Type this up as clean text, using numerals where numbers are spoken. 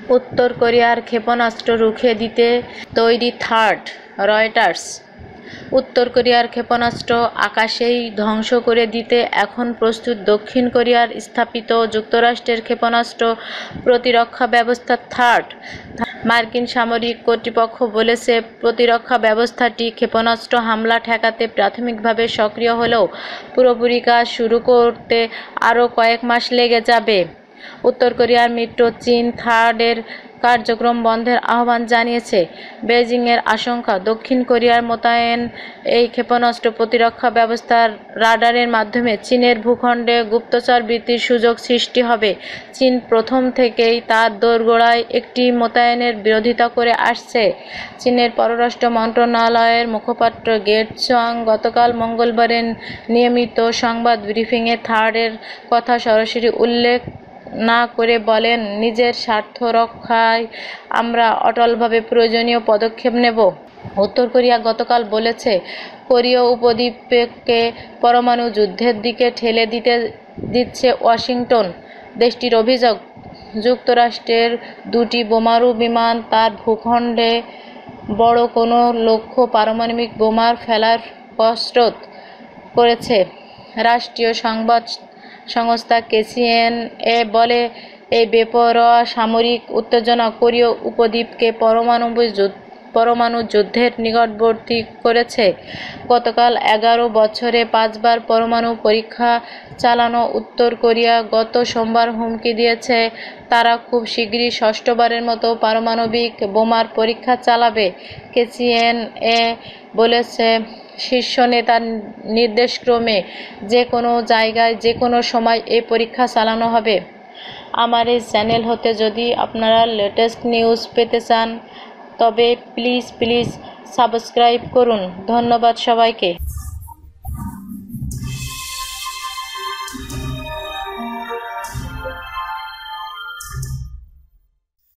উত্তর কোরিয়ার ক্ষেপণাস্ত্র রুখে দিতে তৈরি থার্ড। রয়টার্স। উত্তর কোরিয়ার ক্ষেপণাস্ত্র আকাশেই ধ্বংস করে দিতে এখন প্রস্তুত দক্ষিণ কোরিয়ার স্থাপিত যুক্তরাষ্ট্রের ক্ষেপণাস্ত্র প্রতিরক্ষা ব্যবস্থা থার্ড। মার্কিন সামরিক কর্তৃপক্ষ বলেছে, প্রতিরক্ষা ব্যবস্থাটি ক্ষেপণাস্ত্র হামলা ঠেকাতে প্রাথমিকভাবে সক্রিয় হলেও পুরোপুরি কাজ শুরু করতে আরও কয়েক মাস লেগে যাবে। উত্তর কোরিয়ার মিত্র চীন থার্ডের কার্যক্রম বন্ধের আহ্বান জানিয়েছে। বেইজিংয়ের আশঙ্কা, দক্ষিণ কোরিয়ার মোতায়েন এই ক্ষেপণাস্ত্র প্রতিরক্ষা ব্যবস্থার রাডারের মাধ্যমে চীনের ভূখণ্ডে গুপ্তচর বৃত্তির সুযোগ সৃষ্টি হবে। চীন প্রথম থেকেই তার দোরগোড়ায় একটি মোতায়েনের বিরোধিতা করে আসছে। চীনের পররাষ্ট্র মন্ত্রণালয়ের মুখপাত্র গেট চুয়াং গতকাল মঙ্গলবারের নিয়মিত সংবাদ ব্রিফিংয়ে থার্ডের কথা সরাসরি উল্লেখ না করে বলেন, নিজের স্বার্থ রক্ষায় আমরা অটলভাবে প্রয়োজনীয় পদক্ষেপ নেব। উত্তর কোরিয়া গতকাল বলেছে, কোরীয় উপদ্বীপকে পরমাণু যুদ্ধের দিকে ঠেলে দিচ্ছে ওয়াশিংটন। দেশটির অভিযোগ, যুক্তরাষ্ট্রের দুটি বোমারু বিমান তার ভূখণ্ডে বড় কোনো লক্ষ্যে পারমাণবিক বোমা ফেলার কসরত করেছে। রাষ্ট্রীয় সংবাদ সংস্থা কেসিএনএ বলে, এই বেপরোয়া সামরিক উত্তেজনা কোরীয় উপদ্বীপকে পরমাণু যুদ্ধের নিকটবর্তী করেছে। গতকাল 11 বছরে 5 বার পরমাণু পরীক্ষা চালানো উত্তর কোরিয়া গত সোমবার হুমকি দিয়েছে, তারা খুব শিগগিরই ষষ্ঠবারের মতো পারমাণবিক বোমার পরীক্ষা চালাবে। কেসিএনএ বলেছে, শীর্ষ নেতার নির্দেশক্রমে যে কোনো জায়গায় যে কোনো সময় এই পরীক্ষা চালানো হবে। আমার এই চ্যানেল হতে যদি আপনারা লেটেস্ট নিউজ পেতে চান তবে প্লিজ সাবস্ক্রাইব করুন। ধন্যবাদ সবাইকে।